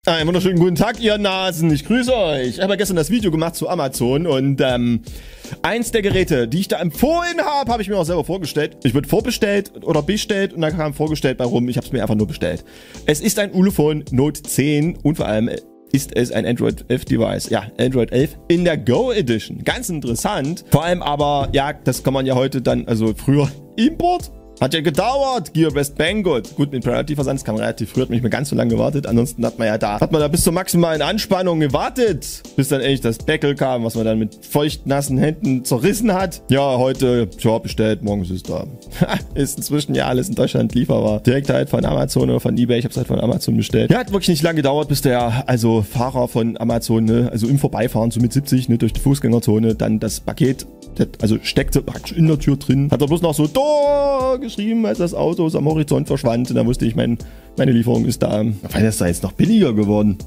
Einen wunderschönen guten Tag, ihr Nasen. Ich grüße euch. Ich habe ja gestern das Video gemacht zu Amazon und eins der Geräte, die ich da empfohlen habe ich mir auch selber vorgestellt. Ich wurde vorbestellt oder bestellt und dann kam vorgestellt bei rum. Ich habe es mir einfach nur bestellt. Es ist ein Ulefone Note 10 und vor allem ist es ein Android 11 Device. Ja, Android 11 in der Go Edition. Ganz interessant. Vor allem aber, ja, das kann man ja heute dann, also früher Import. Hat ja gedauert, Gearbest Banggood. Gut, mit Priority-Versand, das kam relativ früh, hat mich nicht mehr ganz so lange gewartet. Ansonsten hat man da bis zur maximalen Anspannung gewartet, bis dann endlich das Deckel kam, was man dann mit feucht-nassen Händen zerrissen hat. Ja, heute, tja, bestellt, morgen ist es da. Ist inzwischen ja alles in Deutschland lieferbar. Direkt halt von Amazon oder von eBay, ich hab's halt von Amazon bestellt. Ja, hat wirklich nicht lange gedauert, bis der, also Fahrer von Amazon, ne, also im Vorbeifahren, so mit 70, ne, durch die Fußgängerzone, dann das Paket, also steckte praktisch in der Tür drin, hat er bloß noch so geschrieben, als das Auto am Horizont verschwand. Und da wusste ich, meine Lieferung ist da. Weil das da jetzt noch billiger geworden.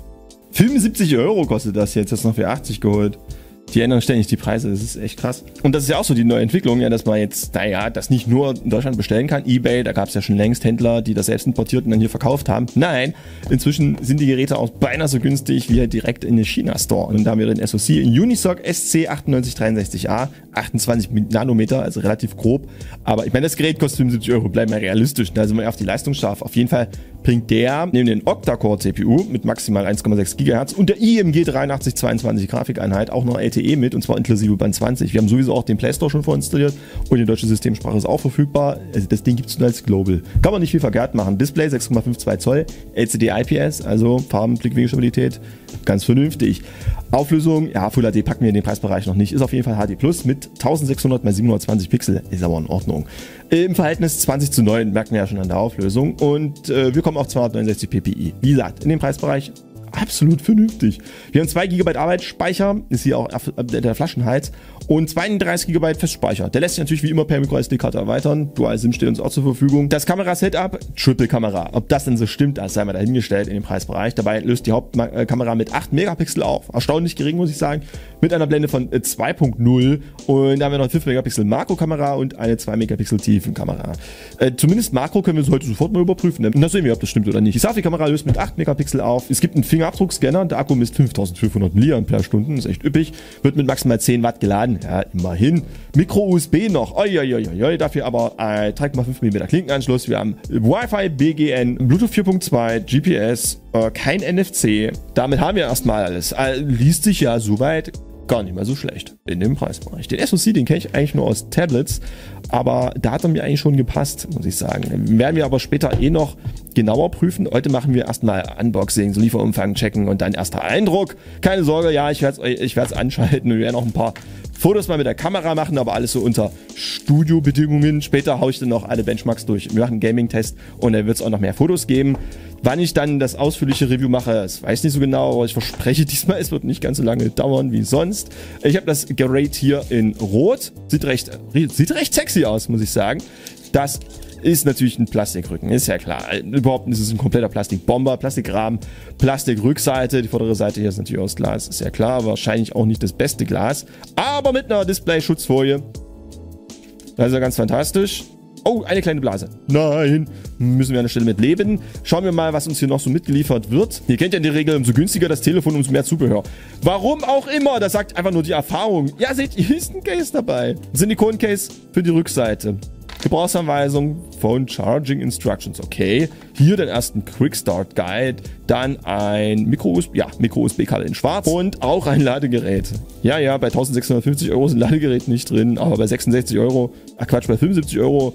75 € kostet das jetzt noch für 80 geholt. Die ändern ständig die Preise, das ist echt krass. Und das ist ja auch so die neue Entwicklung, ja, dass man jetzt, naja, das nicht nur in Deutschland bestellen kann. eBay, da gab es ja schon längst Händler, die das selbst importiert und dann hier verkauft haben. Nein, inzwischen sind die Geräte auch beinahe so günstig wie halt direkt in den China-Store. Und da haben wir den SoC Unisoc SC9863A, 28 Nanometer, also relativ grob. Aber ich meine, das Gerät kostet 75 €, bleiben wir realistisch. Da sind wir auf die Leistung scharf. Auf jeden Fall bringt der neben den Octa-Core-CPU mit maximal 1,6 GHz und der IMG 8322 Grafikeinheit auch noch LTE mit, und zwar inklusive Band 20. Wir haben sowieso auch den Play Store schon vorinstalliert und die deutsche Systemsprache ist auch verfügbar. Also das Ding gibt es nur als Global. Kann man nicht viel verkehrt machen. Display 6,52 Zoll, LCD IPS, also Farben, Blickwinkelstabilität, ganz vernünftig. Auflösung, ja, Full HD packen wir in den Preisbereich noch nicht, ist auf jeden Fall HD Plus mit 1600 x 720 Pixel, ist aber in Ordnung. Im Verhältnis 20:9 merken wir ja schon an der Auflösung und wir kommen auf 269 ppi. Wie gesagt, in dem Preisbereich absolut vernünftig. Wir haben 2 GB Arbeitsspeicher, ist hier auch der Flaschenhals, und 32 GB Festspeicher. Der lässt sich natürlich wie immer per MicroSD-Karte erweitern. Dual-SIM steht uns auch zur Verfügung. Das Kamera-Setup, Triple-Kamera. Ob das denn so stimmt, das sei mal dahingestellt in dem Preisbereich. Dabei löst die Hauptkamera mit 8 Megapixel auf. Erstaunlich gering, muss ich sagen. Mit einer Blende von 2.0. Und da haben wir noch eine 5 Megapixel Makrokamera und eine 2 Megapixel Tiefenkamera. Zumindest Makro können wir heute sofort mal überprüfen. Und dann sehen wir, ob das stimmt oder nicht. Die Selfie-Kamera löst mit 8 Megapixel auf. Es gibt einen Fingerabdruckscanner. Der Akku misst 5500 mAh. Ist echt üppig. Wird mit maximal 10 Watt geladen. Ja, immerhin. Micro-USB noch. Dafür aber 3,5 mm Klinkenanschluss. Wir haben Wi-Fi, BGN, Bluetooth 4.2, GPS, kein NFC. Damit haben wir erstmal alles. Liest sich ja soweit gar nicht mal so schlecht in dem Preisbereich. Den SoC, den kenne ich eigentlich nur aus Tablets, aber da hat er mir eigentlich schon gepasst, muss ich sagen. Den werden wir aber später noch genauer prüfen. Heute machen wir erstmal Unboxing, so Lieferumfang checken und dann erster Eindruck. Keine Sorge, ja, ich werde es anschalten und wir werden auch ein paar Fotos mal mit der Kamera machen, aber alles so unter Studiobedingungen. Später haue ich dann noch alle Benchmarks durch. Wir machen einen Gaming-Test und dann wird es auch noch mehr Fotos geben. Wann ich dann das ausführliche Review mache, das weiß ich nicht so genau, aber ich verspreche diesmal, es wird nicht ganz so lange dauern wie sonst. Ich habe das Gerät hier in Rot. Sieht recht sexy aus, muss ich sagen. Das ist natürlich ein Plastikrücken, ist ja klar. Überhaupt ist es ein kompletter Plastikbomber, Plastikrahmen, Plastikrückseite. Die vordere Seite hier ist natürlich aus Glas, ist ja klar. Wahrscheinlich auch nicht das beste Glas, aber mit einer Display-Schutzfolie. Das ist ja ganz fantastisch. Oh, eine kleine Blase. Nein, müssen wir an der Stelle mit leben. Schauen wir mal, was uns hier noch so mitgeliefert wird. Ihr kennt ja in der Regel, umso günstiger das Telefon, umso mehr Zubehör. Warum auch immer, das sagt einfach nur die Erfahrung. Ja, seht ihr, hier ist ein Case dabei. Silikon-Case für die Rückseite. Gebrauchsanweisung, Phone Charging Instructions, okay. Hier den ersten Quick Start Guide, dann ein Micro-USB-Kabel in schwarz und auch ein Ladegerät. Ja, bei 1650 € ist ein Ladegerät nicht drin, aber bei 66 €, bei 75 €,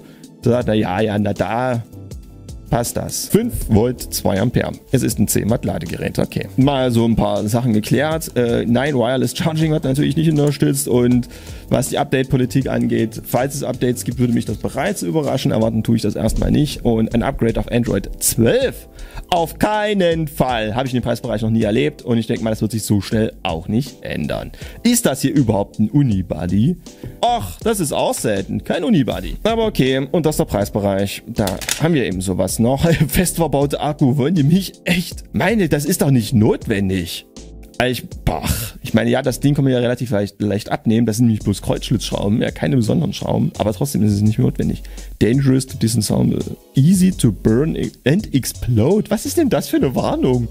da passt das. 5 Volt, 2 Ampere. Es ist ein 10 Watt Ladegerät, okay. Mal so ein paar Sachen geklärt. Nein, Wireless Charging wird natürlich nicht unterstützt und was die Update-Politik angeht, falls es Updates gibt, würde mich das bereits überraschen. Erwarten tue ich das erstmal nicht. Und ein Upgrade auf Android 12 auf keinen Fall. Habe ich in dem Preisbereich noch nie erlebt und ich denke mal, das wird sich so schnell auch nicht ändern. Ist das hier überhaupt ein Unibody? Och, das ist auch selten. Kein Unibody. Aber okay, und das ist der Preisbereich. Da haben wir eben sowas noch. Fest verbaute Akku. Wollen die mich echt? Meine, das ist doch nicht notwendig. Ich meine, ja, das Ding kann man ja relativ leicht abnehmen. Das sind nämlich bloß Kreuzschlitzschrauben, ja, keine besonderen Schrauben, aber trotzdem ist es nicht notwendig. Dangerous to disassemble, easy to burn and explode. Was ist denn das für eine Warnung?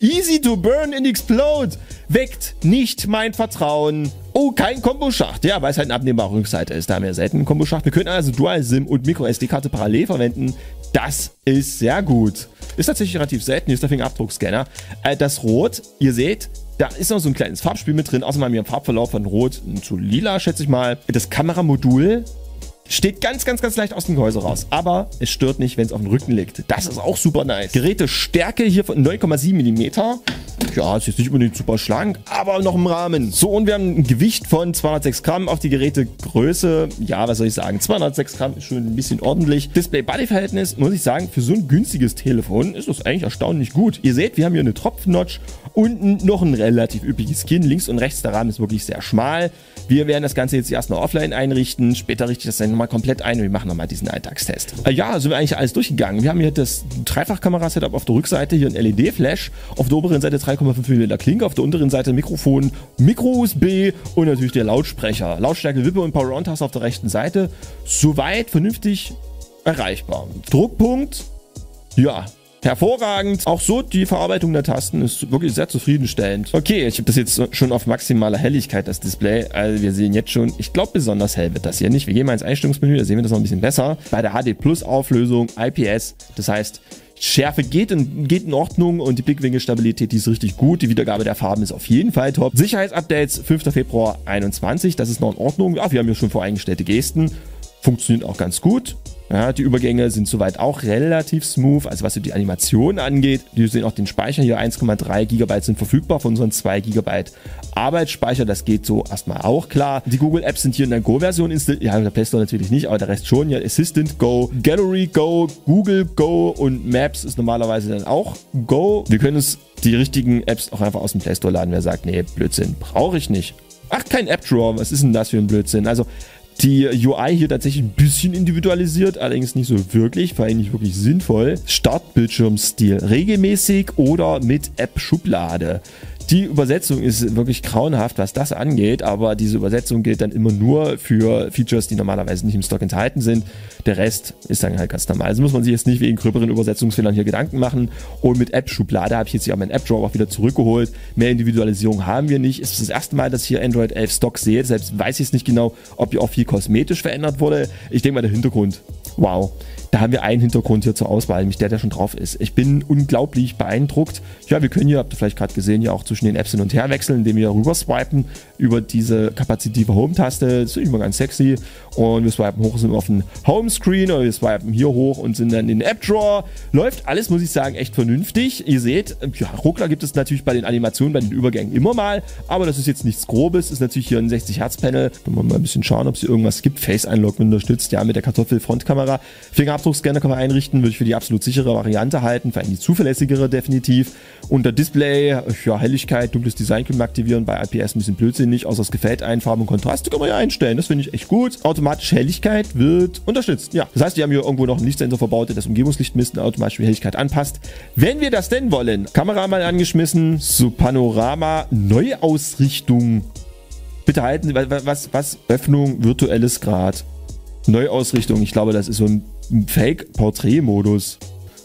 Easy to burn and explode. Weckt nicht mein Vertrauen. Oh, kein Komboschacht. Ja, weil es halt eine abnehmbare Rückseite ist. Da haben wir selten einen Komboschacht. Wir können also Dual-SIM und Micro-SD-Karte parallel verwenden. Das ist sehr gut. Ist tatsächlich relativ selten. Hier ist der Fingerabdruckscanner. Das Rot, ihr seht, da ist noch so ein kleines Farbspiel mit drin. Außerdem haben wir einen Farbverlauf von Rot zu Lila, schätze ich mal. Das Kameramodul steht ganz leicht aus dem Gehäuse raus. Aber es stört nicht, wenn es auf dem Rücken liegt. Das ist auch super nice. Gerätestärke hier von 9,7 mm. Ja, ist jetzt nicht unbedingt super schlank, aber noch im Rahmen. So, und wir haben ein Gewicht von 206 Gramm auf die Gerätegröße. Ja, was soll ich sagen? 206 Gramm ist schon ein bisschen ordentlich. Display-Body-Verhältnis, muss ich sagen, für so ein günstiges Telefon ist das eigentlich erstaunlich gut. Ihr seht, wir haben hier eine Tropfennotch. Unten noch ein relativ üppiges Kinn. Links und rechts der Rahmen ist wirklich sehr schmal. Wir werden das Ganze jetzt erstmal offline einrichten. Später richte ich das dann nochmal komplett ein und wir machen nochmal diesen Alltagstest. Ja, sind wir eigentlich alles durchgegangen. Wir haben hier das Dreifachkamera-Setup auf der Rückseite, hier ein LED-Flash. Auf der oberen Seite 3,5 mm Klinke, auf der unteren Seite Mikrofon, Micro-USB und natürlich der Lautsprecher. Lautstärke, Wippe und Power-On-Taste auf der rechten Seite. Soweit vernünftig erreichbar. Druckpunkt, ja, hervorragend. Auch so die Verarbeitung der Tasten ist wirklich sehr zufriedenstellend. Okay, ich habe das jetzt schon auf maximaler Helligkeit, das Display. Also wir sehen jetzt schon, ich glaube besonders hell wird das hier nicht. Wir gehen mal ins Einstellungsmenü, da sehen wir das noch ein bisschen besser. Bei der HD Plus Auflösung, IPS, das heißt, Schärfe geht in Ordnung und die Blickwinkelstabilität, die ist richtig gut. Die Wiedergabe der Farben ist auf jeden Fall top. Sicherheitsupdates 5. Februar 21, das ist noch in Ordnung. Ja, wir haben hier schon voreingestellte Gesten. Funktioniert auch ganz gut. Ja, die Übergänge sind soweit auch relativ smooth, also was so die Animation angeht. Wir sehen auch den Speicher hier, 1,3 GB sind verfügbar von unseren 2 GB Arbeitsspeicher. Das geht so erstmal auch klar. Die Google Apps sind hier in der Go-Version installiert. Ja, der Play Store natürlich nicht, aber der Rest schon. Ja, Assistant Go, Gallery Go, Google Go und Maps ist normalerweise dann auch Go. Wir können uns die richtigen Apps auch einfach aus dem Play Store laden. Wer sagt, nee, Blödsinn, brauche ich nicht. Ach, kein App Drawer, was ist denn das für ein Blödsinn? Also die UI hier tatsächlich ein bisschen individualisiert, allerdings nicht so wirklich, vor allem nicht wirklich sinnvoll. Startbildschirmstil, regelmäßig oder mit App-Schublade. Die Übersetzung ist wirklich grauenhaft, was das angeht, aber diese Übersetzung gilt dann immer nur für Features, die normalerweise nicht im Stock enthalten sind. Der Rest ist dann halt ganz normal. Also muss man sich jetzt nicht wegen gröberen Übersetzungsfehlern hier Gedanken machen. Und mit App-Schublade habe ich jetzt hier auch meinen App-Drawer auch wieder zurückgeholt. Mehr Individualisierung haben wir nicht. Es ist das erste Mal, dass ich hier Android 11 Stock sehe. Selbst weiß ich es nicht genau, ob hier auch viel kosmetisch verändert wurde. Ich denke mal, der Hintergrund, wow. Da haben wir einen Hintergrund hier zur Auswahl, nämlich der schon drauf ist. Ich bin unglaublich beeindruckt. Ja, wir können hier, habt ihr vielleicht gerade gesehen, ja auch zwischen den Apps hin und her wechseln, indem wir rüber swipen über diese kapazitive Home-Taste. Das ist immer ganz sexy. Und wir swipen hoch, sind auf dem Homescreen, oder wir swipen hier hoch und sind dann in den App-Drawer. Läuft alles, muss ich sagen, echt vernünftig. Ihr seht, ja, Ruckler gibt es natürlich bei den Animationen, bei den Übergängen immer mal, aber das ist jetzt nichts Grobes. Ist natürlich hier ein 60-Hertz-Panel. Können wir mal ein bisschen schauen, ob es hier irgendwas gibt. Face-Unlock unterstützt, ja, mit der Kartoffel-Frontkamera. Fingerabdruckscanner kann man einrichten, würde ich für die absolut sichere Variante halten, vor allem die zuverlässigere definitiv. Unter Display, ja, Helligkeit, dunkles Design können wir aktivieren, bei IPS ein bisschen blödsinnig, außer es gefällt einen, Farben und Kontrast, kann man ja einstellen, das finde ich echt gut. Automatische Helligkeit wird unterstützt, ja. Das heißt, wir haben hier irgendwo noch einen Lichtsensor verbaut, der das Umgebungslicht misst und automatisch die Helligkeit anpasst. Wenn wir das denn wollen, Kamera mal angeschmissen, so Panorama, Neuausrichtung. Bitte halten Sie, was? Öffnung, virtuelles Grad. Neuausrichtung, ich glaube, das ist so ein Fake-Porträtmodus.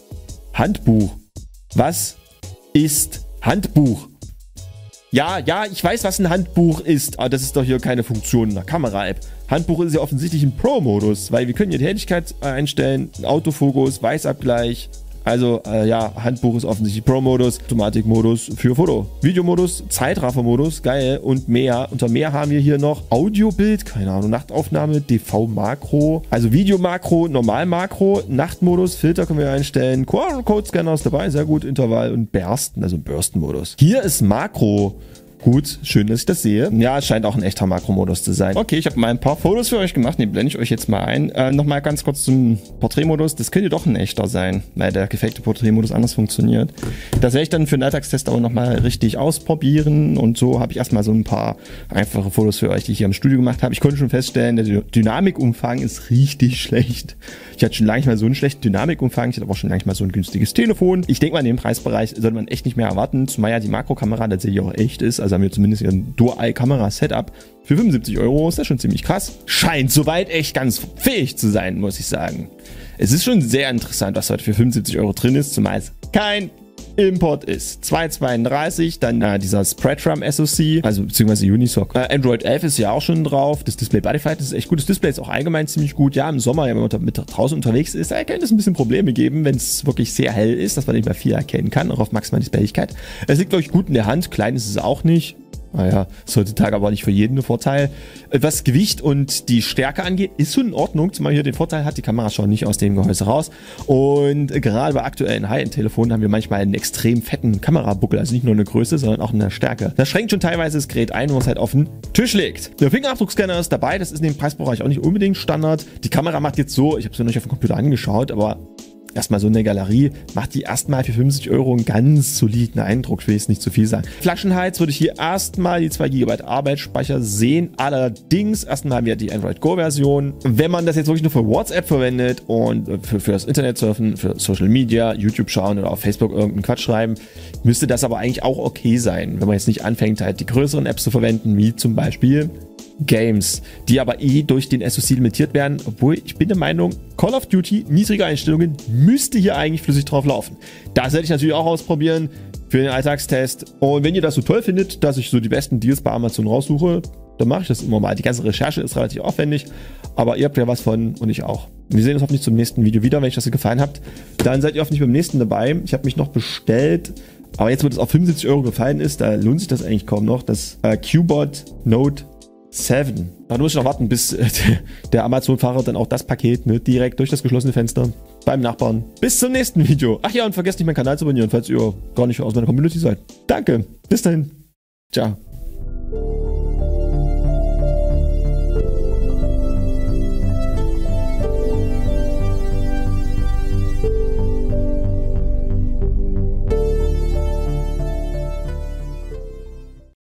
Handbuch. Was ist Handbuch? Ja, ich weiß, was ein Handbuch ist, aber das ist doch hier keine Funktion in der Kamera-App. Handbuch ist ja offensichtlich ein Pro-Modus, weil wir können hier die Helligkeit einstellen, Autofokus, Weißabgleich. Also, ja, Handbuch ist offensichtlich Pro-Modus, Automatikmodus für Foto, Videomodus, Zeitraffer-Modus, geil und mehr. Unter mehr haben wir hier noch Audiobild, keine Ahnung, Nachtaufnahme, DV-Makro, also Videomakro, Normal-Makro, Nachtmodus, Filter können wir einstellen, QR-Code-Scanner ist dabei, sehr gut, Intervall und Bersten, also Bürstenmodus. Hier ist Makro. Gut, schön, dass ich das sehe. Ja, es scheint auch ein echter Makromodus zu sein. Okay, ich habe mal ein paar Fotos für euch gemacht. Die blende ich euch jetzt mal ein. Nochmal ganz kurz zum Porträtmodus. Das könnte doch ein echter sein, weil der gefakte Porträtmodus anders funktioniert. Das werde ich dann für den Alltagstest aber nochmal richtig ausprobieren. Und so habe ich erstmal so ein paar einfache Fotos für euch, die ich hier im Studio gemacht habe. Ich konnte schon feststellen, der Dynamikumfang ist richtig schlecht. Ich hatte schon lange nicht mal so einen schlechten Dynamikumfang. Ich hatte aber auch schon lange nicht mal so ein günstiges Telefon. Ich denke mal, in dem Preisbereich sollte man echt nicht mehr erwarten. Zumal ja die Makrokamera tatsächlich auch echt ist. Also haben wir zumindest ein Dual-Kamera-Setup. Für 75 € ist das schon ziemlich krass. Scheint soweit echt ganz fähig zu sein, muss ich sagen. Es ist schon sehr interessant, was heute für 75 € drin ist, zumal es kein Import ist 232, dann dieser Spreadrum SoC, also beziehungsweise Unisoc. Android 11 ist ja auch schon drauf. Das Display Bodyfight, das ist echt gut. Das Display ist auch allgemein ziemlich gut. Ja, im Sommer, wenn man mit draußen unterwegs ist, da könnte es ein bisschen Probleme geben, wenn es wirklich sehr hell ist, dass man nicht mehr viel erkennen kann, auch auf maximale Helligkeit. Es liegt, glaube ich, gut in der Hand. Klein ist es auch nicht. Naja, ist heutzutage aber nicht für jeden ein Vorteil. Was Gewicht und die Stärke angeht, ist schon in Ordnung. Zumal hier den Vorteil hat, die Kamera schaut nicht aus dem Gehäuse raus. Und gerade bei aktuellen High-End-Telefonen haben wir manchmal einen extrem fetten Kamerabuckel. Also nicht nur eine Größe, sondern auch eine Stärke. Das schränkt schon teilweise das Gerät ein, wenn man es halt auf den Tisch legt. Der Fingerabdruckscanner ist dabei. Das ist in dem Preisbereich auch nicht unbedingt Standard. Die Kamera macht jetzt so, ich habe es mir noch nicht auf dem Computer angeschaut, aber erstmal so eine Galerie, macht die erstmal für 50 € einen ganz soliden Eindruck. Ich will jetzt nicht zu viel sagen. Flaschenhals würde ich hier erstmal die 2 GB Arbeitsspeicher sehen. Allerdings, erstmal haben wir die Android Go Version. Wenn man das jetzt wirklich nur für WhatsApp verwendet und für das Internet surfen, für Social Media, YouTube schauen oder auf Facebook irgendeinen Quatsch schreiben, müsste das aber eigentlich auch okay sein, wenn man jetzt nicht anfängt, halt die größeren Apps zu verwenden, wie zum Beispiel Games, die aber durch den SoC limitiert werden, obwohl ich bin der Meinung, Call of Duty, niedrige Einstellungen, müsste hier eigentlich flüssig drauf laufen. Das werde ich natürlich auch ausprobieren für den Alltagstest. Und wenn ihr das so toll findet, dass ich so die besten Deals bei Amazon raussuche, dann mache ich das immer mal. Die ganze Recherche ist relativ aufwendig, aber ihr habt ja was von und ich auch. Wir sehen uns hoffentlich zum nächsten Video wieder. Wenn euch das gefallen hat, dann seid ihr hoffentlich beim nächsten dabei. Ich habe mich noch bestellt, aber jetzt, wo das auf 75 € gefallen ist, da lohnt sich das eigentlich kaum noch. Das Qbot Note 7. Da muss ich noch warten, bis der Amazon-Fahrer dann auch das Paket direkt durch das geschlossene Fenster beim Nachbarn. Bis zum nächsten Video. Ach ja, und vergesst nicht, meinen Kanal zu abonnieren, falls ihr gar nicht aus meiner Community seid. Danke. Bis dahin. Ciao.